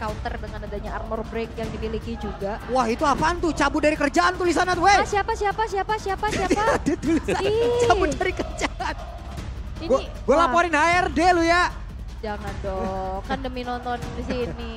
counter dengan adanya armor break yang dimiliki juga. Wah itu apaan tuh? Cabut dari kerjaan tulisannya tuh, weh. Ah, siapa? Ada tulisan Ih. cabut dari kerjaan. Ini, Gue wah, laporin HRD lu ya. jangan dong, kan demi nonton di sini.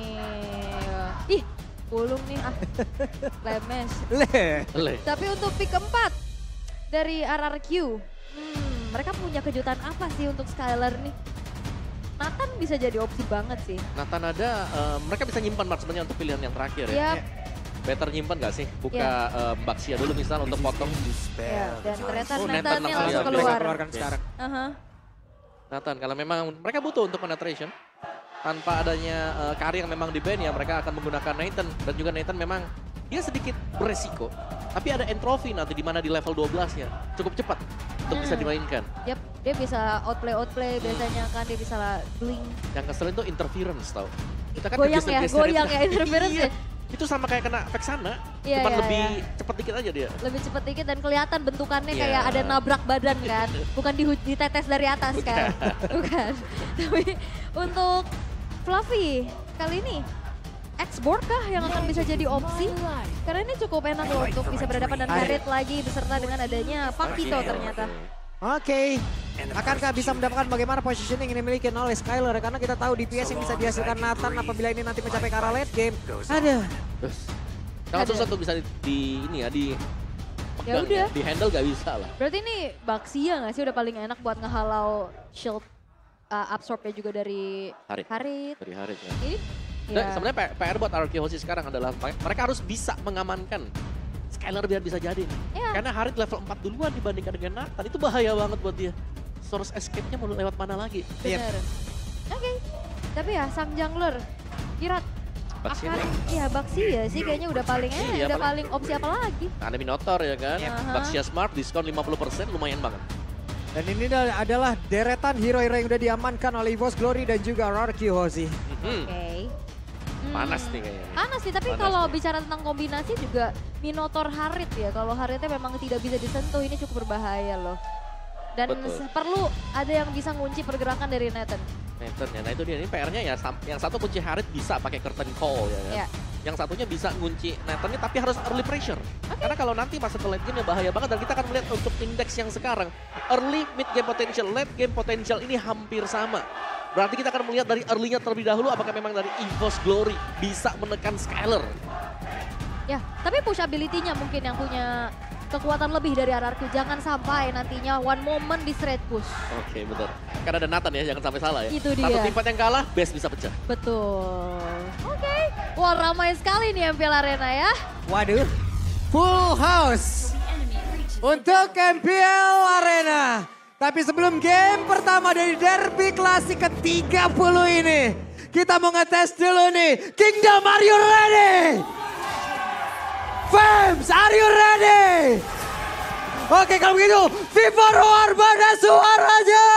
Ih, bulung nih ah, lemes. Le. Tapi untuk pick keempat dari RRQ, mereka punya kejutan apa sih untuk Skylar nih? Nathan bisa jadi opsi banget sih. Nathan ada, mereka bisa nyimpan marksman-nya untuk pilihan yang terakhir ya. Yap, Better nyimpan gak sih? Buka Baxia dulu misal untuk potong. ya. Dan ternyata Oh, Nathan Nathan-nya langsung langsung keluar. keluar. Keluarkan sekarang. Aha. Nathan, kalau memang mereka butuh untuk penetration. Tanpa adanya Kari yang memang di-ban ya, mereka akan menggunakan Nathan. Dan juga Nathan memang dia sedikit beresiko. Tapi ada entropy nanti di mana di level 12-nya. Cukup cepat untuk bisa dimainkan. Yap, dia bisa outplay biasanya kan, dia bisa blink. Yang keselin tuh interference tau. Kita kan Goyang ya, geser-geser goyang itu. ya interference Iya. ya. Itu sama kayak kena Vexana, Iya, cuman iya, lebih iya. cepet dikit aja dia. Lebih cepet dikit dan kelihatan bentukannya Iya. kayak ada nabrak badan kan. Bukan ditetes dari atas kan. Bukan. Tapi untuk Fluffy kali ini X-Board kah yang akan bisa jadi opsi? Karena ini cukup enak loh untuk bisa berhadapan dan Harit lagi beserta dengan adanya Pakito ternyata. Oke, akankah bisa mendapatkan bagaimana positioning yang dimiliki oleh Skylar? Karena kita tahu DPS yang bisa dihasilkan Nathan apabila ini nanti mencapai ke arah late game. Ada. Terus, sangat susah tuh bisa di Ya udah. di handle gak bisa lah. Berarti ini Baxia nggak sih udah paling enak buat ngehalau shield absorbnya juga dari Harit. Harit. Dari Harit ya. Ini Dan ya. sebenarnya PR buat RRQ Hoshi sekarang adalah mereka harus bisa mengamankan Skylar biar bisa jadi. Ya. Karena Harit level 4 duluan dibandingkan dengan Nathan. Itu bahaya banget buat dia. Source escape-nya mau lewat mana lagi? Bener. Oke. Tapi ya sang jungler Kirat Baxia akan iya Baxia sih kayaknya udah paling enak, Iya, udah paling opsi apa lagi? ada Minotaur ya kan. Yep. Baxia Smart diskon 50% lumayan banget. Dan ini adalah deretan hero-hero yang udah diamankan oleh EVOS Glory dan juga RRQ Hoshi. Oke. Panas nih kayaknya. Panas sih, tapi Panas kalau nih. bicara tentang kombinasi juga Minotaur Harit ya. Kalau Haritnya memang tidak bisa disentuh, ini cukup berbahaya loh. Dan Betul. perlu ada yang bisa ngunci pergerakan dari Nathan. Nathan ya, nah itu dia. Ini PR-nya ya, yang satu kunci Harit bisa pakai curtain call ya kan. Ya. Yang satunya bisa ngunci Nathan-nya tapi harus early pressure. Karena kalau nanti masuk ke late game ya bahaya banget dan kita akan melihat untuk indeks yang sekarang. Early, mid game potential, late game potential ini hampir sama. Berarti kita akan melihat dari early-nya terlebih dahulu apakah memang dari EVOS Glory bisa menekan Skylar. Ya, tapi push ability-nya mungkin yang punya kekuatan lebih dari RRQ. Jangan sampai nantinya one moment di straight push. Oke, betul. Karena ada Nathan ya, jangan sampai salah ya. Itu Satu dia. timpat yang kalah, base bisa pecah. Betul. Oke. Wah, ramai sekali nih MPL Arena ya. Waduh, full house untuk MPL Arena. Tapi sebelum game pertama dari Derby Klasik ke-30 ini, kita mau ngetes dulu nih. Kingdom, are you ready? Fams, are you ready? Oke, kalau begitu, Viva Roar mana suaranya?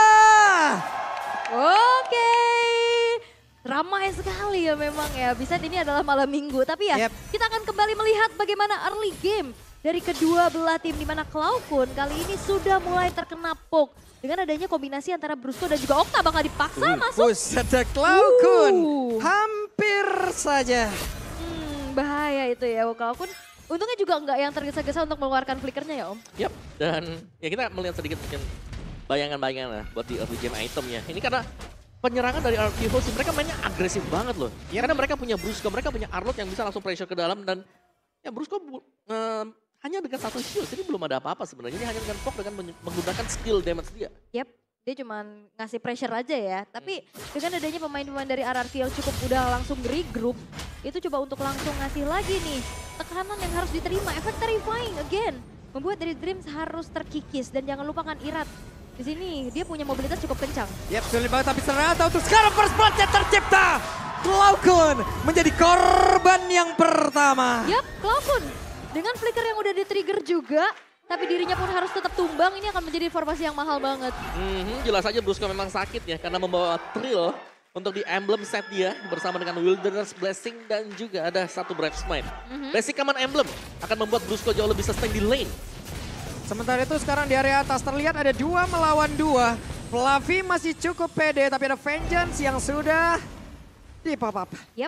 Oke. Ramai sekali ya memang ya. Bisa ini adalah malam minggu. Tapi ya Yep. kita akan kembali melihat bagaimana early game dari kedua belah tim. Di mana Cloud9 kali ini sudah mulai terkena poke. Dengan adanya kombinasi antara Brusco dan juga Okta bakal dipaksa masuk. Buset, ada Cloud9. Uh. Hampir saja. Bahaya itu ya Cloud9. Untungnya juga nggak yang tergesa-gesa untuk mengeluarkan flickernya ya Om. Yap, dan ya kita melihat sedikit mungkin bayangan-bayangan lah buat di early game item ya. Ini karena penyerangan dari RRQ Hoshi, mereka mainnya agresif banget loh. Karena mereka punya Brusco, mereka punya Arlot yang bisa langsung pressure ke dalam dan ya Brusco hanya dengan satu shield, jadi belum ada apa-apa sebenarnya. Ini hanya dengan poke dengan menggunakan skill damage dia. Yap, dia cuma ngasih pressure aja ya. Tapi dengan adanya pemain-pemain dari RRQ yang cukup udah langsung regroup, itu coba untuk langsung ngasih lagi nih tekanan yang harus diterima. Efek terrifying again, membuat dari Dreams harus terkikis dan jangan lupakan Irat. Di sini dia punya mobilitas cukup kencang. Yap, sulit banget tapi ternyata untuk sekarang first blood-nya tercipta. Cloud9 menjadi korban yang pertama. Yap, Cloud9 dengan flicker yang udah di-trigger juga, tapi dirinya pun harus tetap tumbang. Ini akan menjadi informasi yang mahal banget. Jelas saja Brusco memang sakit ya karena membawa Trill untuk di emblem set dia bersama dengan Wilderness Blessing dan juga ada satu Brave Smite. Basic Command Emblem akan membuat Brusco jauh lebih sustain di lane. Sementara itu sekarang di area atas terlihat ada 2 melawan 2. Fluffy masih cukup pede tapi ada Vengeance yang sudah di pop up. Yap,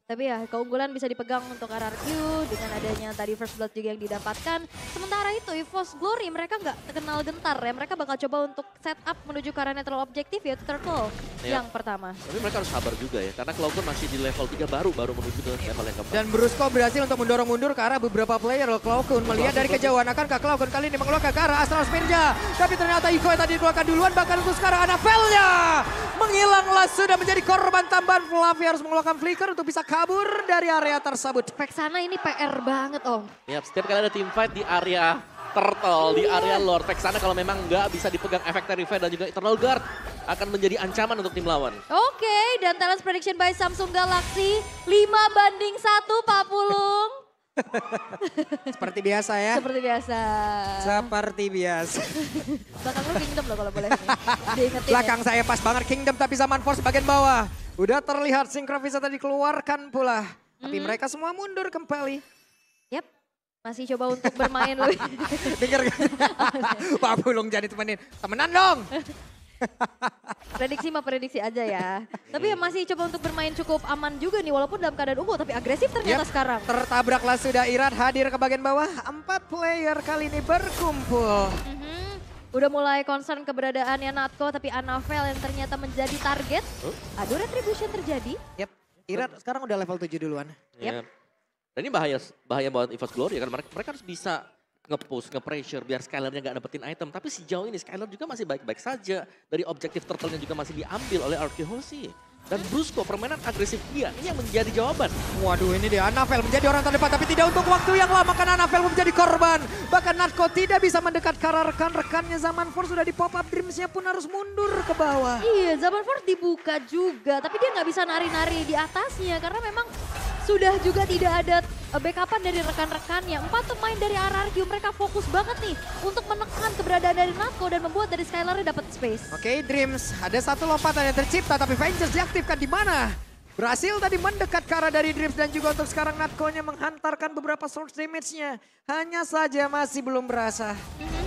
Tapi ya keunggulan bisa dipegang untuk RRQ dengan adanya tadi first blood juga yang didapatkan. Sementara itu EVOS Glory mereka nggak terkenal gentar ya. Mereka bakal coba untuk set up menuju ke arah netral objektif yaitu Turtle yang pertama. Tapi mereka harus sabar juga ya. Karena Cloud9 masih di level 3 baru menuju ke level yang keempat. Dan Brusco berhasil untuk mendorong mundur ke arah beberapa player loh. Cloud9 melihat dari kejauhan. Akankah Cloud9 kali ini mengeluarkan ke arah Astral Spinja. Tapi ternyata Iko yang tadi dikeluarkan duluan. Bahkan untuk sekarang Anavelnya menghilanglah sudah menjadi korban tambahan. Fluffy harus mengeluarkan flicker untuk bisa kabur dari area tersebut. Vexana ini PR banget Om. Ya, setiap kali ada team fight di area Turtle, di area Lord, Vexana kalau memang nggak bisa dipegang efek Terrify dan juga Eternal Guard akan menjadi ancaman untuk tim lawan. Oke, dan talent prediction by Samsung Galaxy 5-1 Pak Pulung. Seperti biasa ya. Seperti biasa. Seperti biasa. Belakang lu Kingdom loh kalau boleh. Diingetin Belakang ya. saya pas banget Kingdom tapi Zaman Force bagian bawah. Udah terlihat Synchro bisa tadi keluarkan pula. Tapi mereka semua mundur kembali. Yap, masih coba untuk bermain lebih. Dengar kan? Pak Pulung jadi temenan dong. Prediksi mah prediksi aja ya. Tapi ya masih coba untuk bermain cukup aman juga nih walaupun dalam keadaan unggul tapi agresif ternyata sekarang. Tertabraklah sudah Irat hadir ke bagian bawah. 4 player kali ini berkumpul. Udah mulai concern keberadaannya Natko tapi Anavel yang ternyata menjadi target. Aduh retribution terjadi. Yap, Irat sekarang udah level 7 duluan. Ya. Dan ini bahaya buat EVOS Glory ya kan mereka harus bisa nge-push, nge-pressure biar Skylarnya nggak dapetin item. Tapi sejauh ini Skylar juga masih baik-baik saja. Dari objektif Turtle-nya juga masih diambil oleh RRQ Hoshi. Dan Brusco permainan agresif dia, ini yang menjadi jawaban. Waduh ini dia Anavel menjadi orang terdepan tapi tidak untuk waktu yang lama karena Anavel menjadi korban. Bahkan Natko tidak bisa mendekat karena rekan-rekannya Zaman Force sudah di pop up Dreams-nya pun harus mundur ke bawah. Iya Zaman Force dibuka juga tapi dia nggak bisa nari-nari di atasnya karena memang sudah juga tidak ada backupan dari rekan-rekannya. 4 pemain dari RRQ mereka fokus banget nih untuk menekan keberadaan dari Natko dan membuat dari Skylar dapat space. Oke, Dreams ada satu lompatan yang tercipta tapi Vengers diaktifkan di mana? Berhasil tadi mendekat ke arah dari Dreams dan juga untuk sekarang Natko-nya menghantarkan beberapa source damage-nya. Hanya saja masih belum berasa.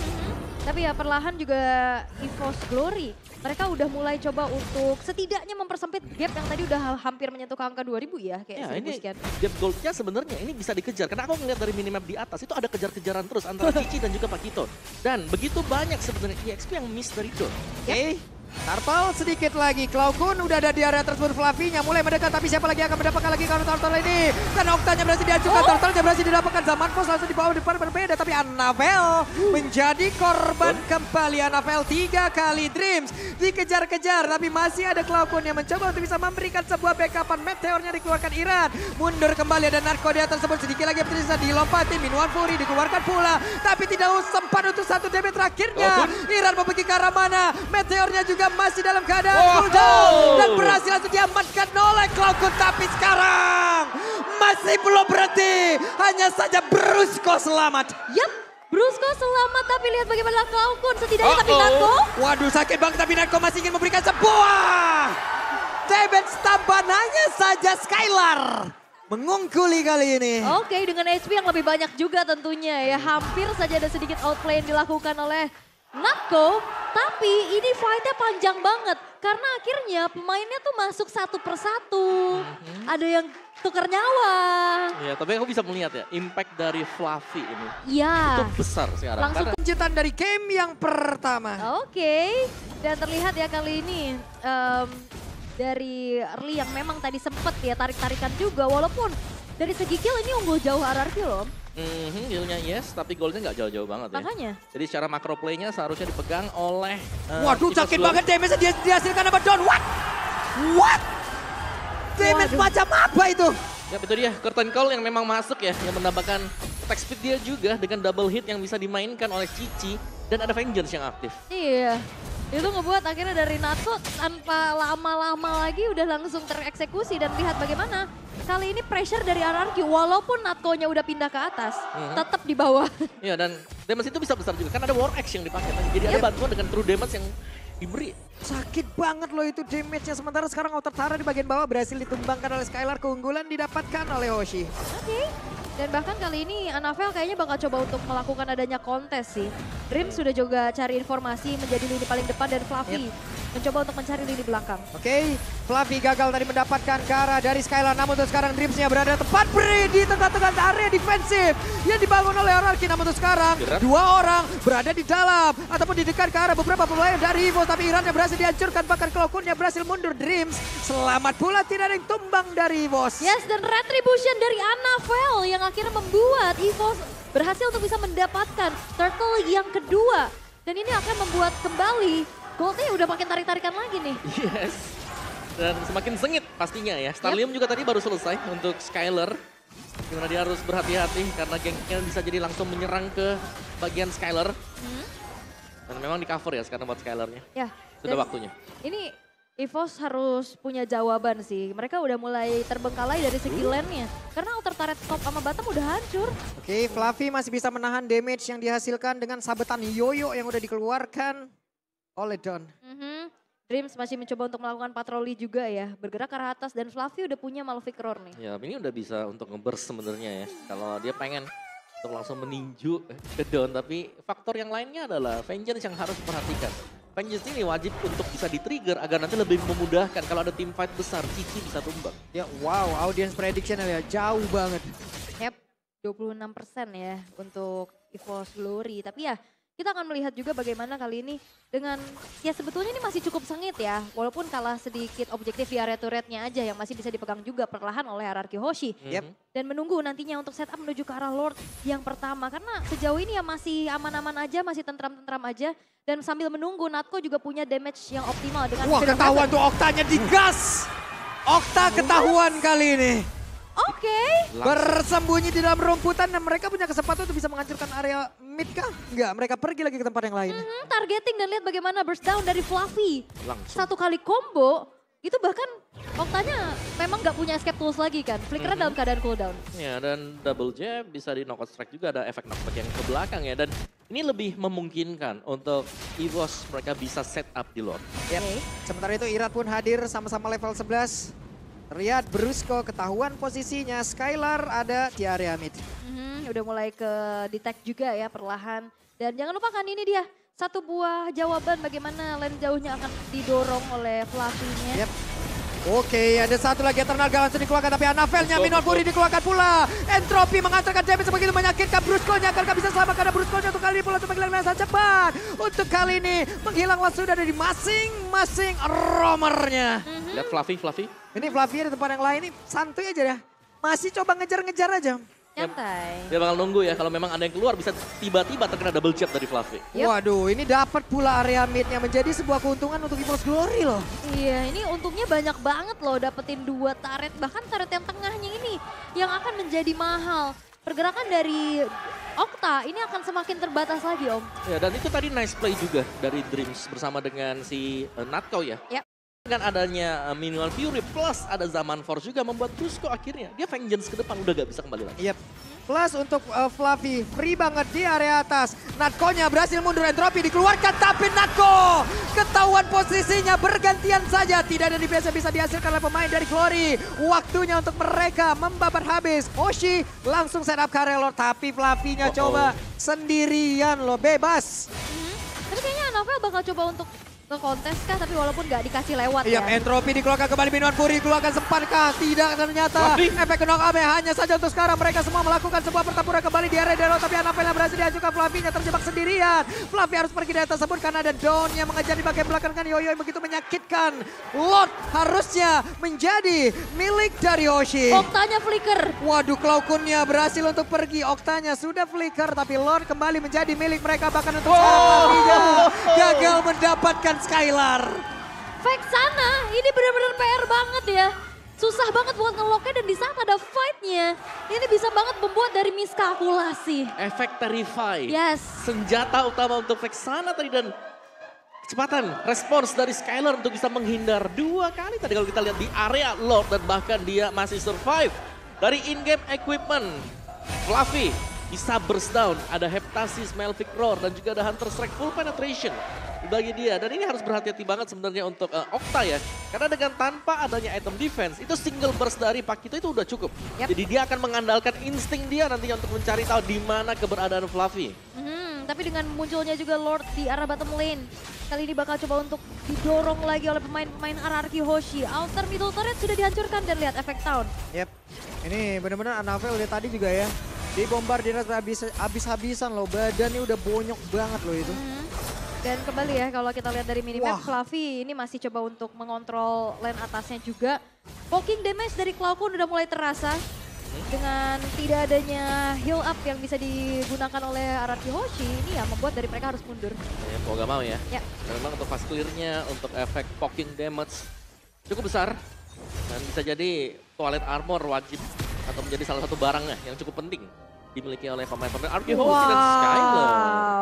Tapi ya perlahan juga EVOS Glory. Mereka udah mulai coba untuk setidaknya mempersempit gap yang tadi udah hampir menyentuh ke angka 2000 ya. Kayak Ya ini sekian. gap goldnya sebenarnya ini bisa dikejar. Karena aku ngeliat dari minimap di atas itu ada kejar-kejaran terus antara Cici dan juga Pakito. Dan begitu banyak sebenarnya EXP yang miss dari itu. Oke, Turtle sedikit lagi. Cloud9 udah ada di area tersebut. Fluffy-nya mulai mendekat tapi siapa lagi akan mendapatkan lagi karena Turtle ini. Karena Oktanya berhasil diajukan, Turtle-nya berhasil didapatkan. Zaman Force langsung dibawa di depan berbeda. Tapi Anavel menjadi korban kembali. Anavel 3 kali Dreams dikejar-kejar. Tapi masih ada Cloud9 yang mencoba untuk bisa memberikan sebuah backupan. Meteornya dikeluarkan Iran. Mundur kembali ada Narco di atas tersebut. Sedikit lagi bisa dilompatin. Minuan Fury dikeluarkan pula. Tapi tidak sempat untuk satu damage terakhirnya. Iran mau pergi ke arah mana? Meteornya juga masih dalam keadaan cooldown dan berhasil langsung diamankan oleh Cloud9 tapi sekarang masih belum berhenti, hanya saja Brusco selamat. Yap, Brusco selamat tapi lihat bagaimana Cloud9 setidaknya tapi Natko. Waduh sakit banget tapi Natko masih ingin memberikan sebuah damage tambahan, hanya saja Skylar mengungkuli kali ini. Oke, dengan HP yang lebih banyak juga tentunya ya. Hampir saja ada sedikit outplay yang dilakukan oleh Natko, tapi ini fightnya panjang banget. Karena akhirnya pemainnya tuh masuk satu persatu. Ada yang tukar nyawa. Ya, tapi aku bisa melihat ya, impact dari Fluffy ini. Iya. Itu besar sekarang. Langsung Kejutan dari game yang pertama. Oke, dan terlihat ya kali ini dari early yang memang tadi sempet ya tarik-tarikan juga. Walaupun dari segi kill ini unggul jauh RRQ loh. Healnya yes, tapi goldnya nggak jauh-jauh banget ya. Makanya. Jadi secara makro playnya seharusnya dipegang oleh... Waduh EVOS sakit Glory. banget damage dia dihasilkan sama Don. What? Damage Waduh. macam apa itu? Ya itu dia, curtain call yang memang masuk ya, yang menambahkan attack speed dia juga dengan double hit yang bisa dimainkan oleh Cici dan ada Vengeance yang aktif. Iya, itu ngebuat akhirnya dari Natko tanpa lama-lama lagi udah langsung tereksekusi dan lihat bagaimana kali ini pressure dari RRQ walaupun Natko-nya udah pindah ke atas, tetap di bawah. Iya dan damage itu bisa besar juga, kan ada War Axe yang dipakai. Jadi ada bantuan dengan true damage yang diberi. Sakit banget loh itu damage-nya. Sementara sekarang Outer Tara di bagian bawah berhasil ditumbangkan oleh Skylar. Keunggulan didapatkan oleh Hoshi. Oke. Dan bahkan kali ini Anavel kayaknya bakal coba untuk melakukan adanya kontes sih. Dream sudah juga cari informasi menjadi lini paling depan dan Fluffy. mencoba untuk mencari lini belakang. Oke, Fluffy gagal tadi mendapatkan ke arah dari Skylar. Namun untuk sekarang Dreamsnya berada tepat beri di tengah-tengah area defensif yang dibangun oleh Ararki. Namun untuk sekarang dua orang berada di dalam ataupun di dekat ke arah beberapa pemain dari EVOS. Tapi Irannya berhasil dihancurkan, bahkan Cloud9-nya berhasil mundur. Dreams selamat pula, tidak ada yang tumbang dari EVOS. Yes, dan retribution dari Anavel yang akhirnya membuat EVOS berhasil untuk bisa mendapatkan Turtle yang kedua. Dan ini akan membuat kembali Goldnya udah makin tarik-tarikan lagi nih. Yes. Dan semakin sengit pastinya ya. Starlium juga tadi baru selesai untuk Skylar. Dimana dia harus berhati-hati karena gengnya bisa jadi langsung menyerang ke bagian Skylar. Dan memang di cover ya sekarang buat Skylarnya. Ya. Sudah waktunya. Ini EVOS harus punya jawaban sih. Mereka udah mulai terbengkalai dari segi lane-nya. Karena outer turret top sama bottom udah hancur. Oke, Fluffy masih bisa menahan damage yang dihasilkan dengan sabetan yoyo yang udah dikeluarkan oleh Don. Dreams masih mencoba untuk melakukan patroli juga ya. Bergerak ke arah atas dan Fluffy udah punya Malefic Roar nih. Ya ini udah bisa untuk nge-burst sebenarnya ya. Kalau dia pengen untuk langsung meninju ke Don. Tapi faktor yang lainnya adalah Vengeance yang harus diperhatikan. Vengeance ini wajib untuk bisa di-trigger agar nanti lebih memudahkan kalau ada team fight besar, Cici bisa tumbang. Ya wow, audience prediction ya jauh banget. Yep, 26% ya untuk EVOS Glory. Tapi ya kita akan melihat juga bagaimana kali ini dengan, ya sebetulnya ini masih cukup sengit ya. Walaupun kalah sedikit objektif di area turretnya aja yang masih bisa dipegang juga perlahan oleh Ararki Hoshi. Dan menunggu nantinya untuk setup menuju ke arah Lord yang pertama. Karena sejauh ini ya masih aman-aman aja, masih tentram-tentram aja. Dan sambil menunggu Natko juga punya damage yang optimal dengan... Wah ketahuan tuh Oktanya digas. Okta ketahuan kali ini. Oke. Bersembunyi di dalam rumputan dan mereka punya kesempatan untuk bisa menghancurkan area mid kah? Enggak, mereka pergi lagi ke tempat yang lain. Targeting dan lihat bagaimana burst down dari Fluffy. Langsung. Satu kali combo, itu bahkan Oktanya memang nggak punya escape tools lagi kan. Flickernya dalam keadaan cooldown. Ya dan double jab bisa di knockout strike juga, ada efek knockback yang ke belakang ya. Dan ini lebih memungkinkan untuk EVOS mereka bisa set up di Lord. Yep. Sementara itu Irat pun hadir sama-sama level 11. Terlihat Brusco ketahuan posisinya, Skylar ada di area mid. Udah mulai ke detect juga ya perlahan. Dan jangan lupakan ini dia, satu buah jawaban bagaimana lane jauhnya akan didorong oleh Fluffy-nya. Yep. Oke, ada satu lagi Eternal Gak langsung dikeluarkan, tapi Anavelnya Minor Fury dikeluarkan pula. Entropy mengantarkan damage begitu menyakitkan. Brusco-nya akan bisa selamat karena Brusco-nya untuk kali ini pula untuk menghilang dengan sangat cepat. Untuk kali ini menghilang sudah ada di masing-masing roamernya. Lihat Fluffy. Ini Fluffy di tempat yang lain ini santuy aja ya. Masih coba ngejar-ngejar aja. Nyantai. Dia bakal nunggu ya, kalau memang ada yang keluar bisa tiba-tiba terkena double jab dari Fluffy. Waduh, ini dapat pula area midnya menjadi sebuah keuntungan untuk EVOS Glory loh. Iya, ini untungnya banyak banget loh dapetin 2 turret. Bahkan turret yang tengahnya ini yang akan menjadi mahal. Pergerakan dari Okta ini akan semakin terbatas lagi Om. Ya dan itu tadi nice play juga dari Dreams bersama dengan si Natko ya. Yep. Dengan adanya Minimal Fury plus ada Zaman Force juga membuat Brusco akhirnya dia Vengeance ke depan udah gak bisa kembali lagi. Yep. Plus untuk Fluffy free banget di area atas. Natko-nya berhasil mundur, Entropy dikeluarkan tapi Natko ketahuan posisinya bergantian saja. Tidak ada DPS yang bisa dihasilkan oleh pemain dari Glory. Waktunya untuk mereka membabat habis. Hoshi langsung set up ke area Lord tapi Fluffy-nya coba sendirian loh, bebas. Tapi kayaknya Anavel bakal coba untuk ke kontes kah, tapi walaupun nggak dikasih lewat Iya, ya. Entropy dikeluarkan kembali, Minuan Fury dikeluarkan sempatkah? Tidak ternyata. Efek knock up hanya saja untuk sekarang mereka semua melakukan sebuah pertempuran kembali di area Dero, tapi Anavel yang berhasil dihancurkan. Fluffy-nya terjebak sendirian. Fluffy harus pergi dari tersebut karena ada Dawn yang mengejar di bagian belakang dengan Yoyo yang begitu menyakitkan. Lord harusnya menjadi milik dari Hoshi. Oktanya flicker. Waduh, Cloud9-nya berhasil untuk pergi. Oktanya sudah flicker, tapi Lord kembali menjadi milik mereka. Bahkan untuk sekarang Fluffy-nya gagal mendapatkan Skylar. Vexana ini benar-benar PR banget ya. Susah banget buat ngeloknya dan di saat ada fight-nya. Ini bisa banget membuat dari miskalkulasi. Efek Terrify. Yes. Senjata utama untuk Vexana tadi dan kecepatan respons dari Skylar untuk bisa menghindar 2 kali tadi kalau kita lihat di area Lord dan bahkan dia masih survive dari in-game equipment. Fluffy bisa burst down, ada Heptasis, Malefic Roar dan juga ada Hunter Strike full penetration bagi dia. Dan ini harus berhati-hati banget sebenarnya untuk Okta ya. Karena dengan tanpa adanya item defense, itu single burst dari Pakito itu udah cukup. Jadi dia akan mengandalkan insting dia nantinya untuk mencari tahu di mana keberadaan Fluffy. Tapi dengan munculnya juga Lord di arah bottom lane. Kali ini bakal coba untuk didorong lagi oleh pemain-pemain RRQ Hoshi. Outer middle turret sudah dihancurkan dan lihat efek town. Yep, ini benar-benar Anavel udah tadi juga ya. Dibombardir habis-habisan loh, badannya udah bonyok banget loh itu. Dan kembali ya kalau kita lihat dari minimap, Fluffy ini masih coba untuk mengontrol lane atasnya juga. Poking damage dari Cloudcon udah mulai terasa. Dengan tidak adanya heal up yang bisa digunakan oleh RRQ Hoshi, ini ya membuat dari mereka harus mundur. Ya, mau gak mau ya. Dan memang untuk fast clear-nya, untuk efek poking damage cukup besar. Dan bisa jadi toilet armor wajib atau menjadi salah satu barangnya yang cukup penting dimiliki oleh pemain-pemain RRQ Hoshi dan Skylar.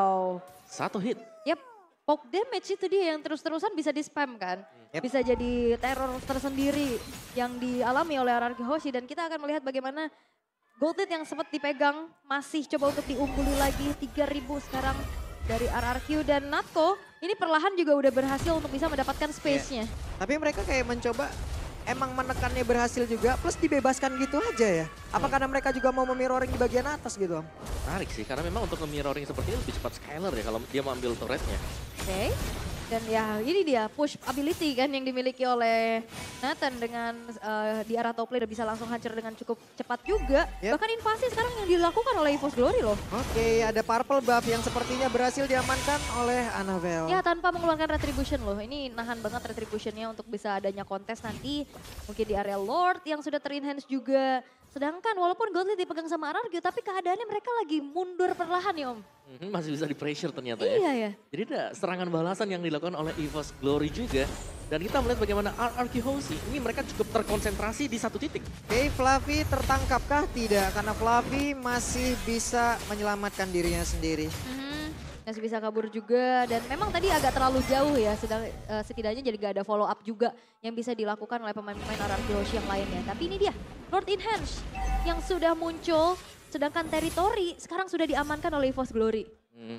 Satu hit. Yap, poke damage itu dia yang terus-terusan bisa di-spam kan. Bisa jadi teror tersendiri yang dialami oleh RRQ Hoshi. Dan kita akan melihat bagaimana Gold Lead yang sempat dipegang masih coba untuk diungguli lagi. 3.000 sekarang dari RRQ dan Natko. Ini perlahan juga udah berhasil untuk bisa mendapatkan space-nya. Tapi mereka kayak mencoba emang menekannya berhasil juga, plus dibebaskan gitu aja ya. Apa karena mereka juga mau mirroring di bagian atas gitu, Om? Menarik sih, karena memang untuk mirroring seperti ini lebih cepat Skylar ya kalau dia mau ambil turretnya. Oke. Dan ya ini dia push ability kan yang dimiliki oleh Nathan dengan di arah top lane udah bisa langsung hancur dengan cukup cepat juga. Bahkan invasi sekarang yang dilakukan oleh EVOS Glory loh. Oke, ada purple buff yang sepertinya berhasil diamankan oleh Anavel. Ya tanpa mengeluarkan retribution loh. Ini nahan banget retributionnya untuk bisa adanya kontes nanti. Mungkin di area Lord yang sudah ter-enhance juga. Sedangkan walaupun Gold Lead dipegang sama RRQ tapi keadaannya mereka lagi mundur perlahan ya Om. Masih bisa di pressure ternyata ya. Iya ya. Jadi ada serangan balasan yang dilakukan oleh EVOS Glory juga. Dan kita melihat bagaimana RRQ Hoshi ini mereka cukup terkonsentrasi di satu titik. Oke, Fluffy tertangkapkah? Tidak, karena Fluffy masih bisa menyelamatkan dirinya sendiri. Masih bisa kabur juga dan memang tadi agak terlalu jauh ya, setidaknya jadi gak ada follow up juga yang bisa dilakukan oleh pemain-pemain RRQ Hoshi yang lainnya. Tapi ini dia, Lord Enhance yang sudah muncul, sedangkan teritori sekarang sudah diamankan oleh EVOS Glory.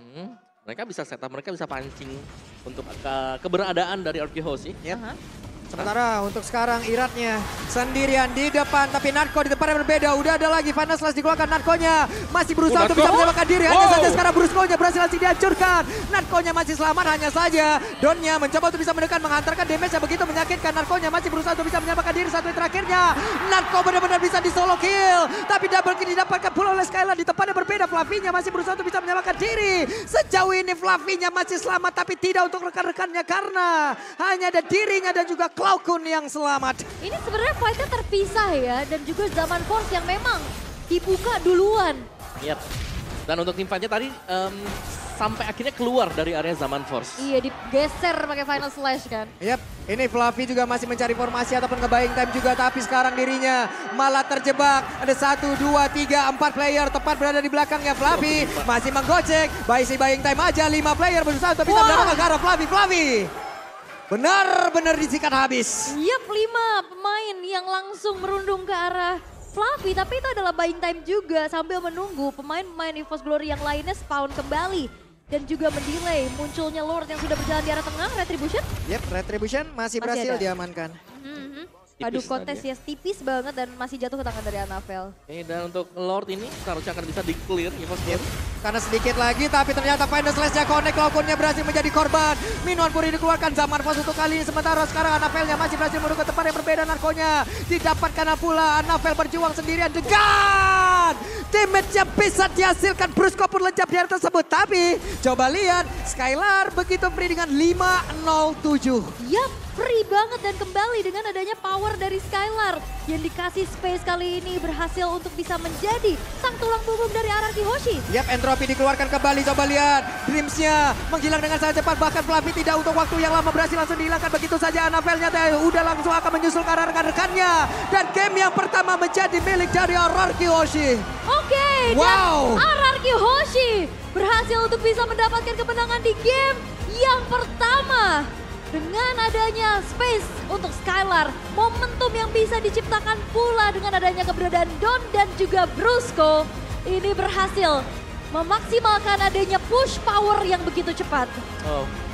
Mereka bisa setup, mereka bisa pancing untuk keberadaan dari RRQ Hoshi. Sementara untuk sekarang Iratnya sendirian di depan, tapi Natko di depan yang berbeda. Udah ada lagi Final Slash dikeluarkan, Natkonya masih berusaha untuk bisa menyelamatkan diri. Hanya saja sekarang Brusco-nya berhasil langsung dihancurkan. Natkonya masih selamat, hanya saja Donnya mencoba untuk bisa menekan, menghantarkan damage yang begitu menyakitkan. Natkonya masih berusaha untuk bisa menyelamatkan diri. Satu terakhirnya, Natko benar-benar bisa di solo kill. Tapi double kill didapatkan pula oleh Skylar. Di tempat yang berbeda, Fluffy-nya masih berusaha untuk bisa menyelamatkan diri. Sejauh ini Fluffy-nya masih selamat, tapi tidak untuk rekan-rekannya karena hanya ada dirinya dan juga Cloudcon yang selamat. Ini sebenarnya fight-nya terpisah ya, dan juga Zaman Force yang memang dibuka duluan. Dan untuk tim fight-nya tadi sampai akhirnya keluar dari area Zaman Force. Iya, digeser pakai Final Slash kan. Ini Fluffy juga masih mencari formasi ataupun nge-buying time juga, tapi sekarang dirinya malah terjebak. Ada 1, 2, 3, 4 player tepat berada di belakangnya. Fluffy masih menggocek, buying time aja, 5 player berusaha untuk bisa mendapatkan ke arah Fluffy. Benar-benar disikat habis. 5 pemain yang langsung merundung ke arah Fluffy, tapi itu adalah buying time juga sambil menunggu pemain-pemain EVOS Glory yang lainnya spawn kembali. Dan juga mendelay munculnya Lord yang sudah berjalan di arah tengah, Retribution. Retribution masih berhasil diamankan. Padu kontes ya tipis banget dan masih jatuh ke tangan dari Anavel. Dan untuk Lord ini seharusnya akan bisa di-clear EVOS Glory. Karena sedikit lagi, tapi ternyata Final Slash-nya connect, Cloudcon-nya berhasil menjadi korban. Minuan Puri dikeluarkan, Zaman Force untuk kali ini. Sementara sekarang Anavel-nya masih berhasil menuju ke tempat yang berbeda. Narkonya didapatkan pula, Anavel berjuang sendirian dengan damage-nya bisa dihasilkan. Brusco pun lencap di area tersebut. Tapi coba lihat, Skylar begitu free dengan 507. Free banget dan kembali dengan adanya power dari Skylar yang dikasih space kali ini berhasil untuk bisa menjadi sang tulang punggung dari RRQ Hoshi. Entropy dikeluarkan kembali, coba lihat Dreams-nya menghilang dengan sangat cepat, bahkan Fluffy tidak untuk waktu yang lama berhasil langsung dihilangkan begitu saja. Anavel-nya udah langsung akan menyusul ke arah rekan-rekannya dan game yang pertama menjadi milik dari RRQ Hoshi. Dan RRQ Hoshi berhasil untuk bisa mendapatkan kemenangan di game yang pertama. Dengan adanya space untuk Skylar, momentum yang bisa diciptakan pula dengan adanya keberadaan Don dan juga Brusco, ini berhasil memaksimalkan adanya push power yang begitu cepat.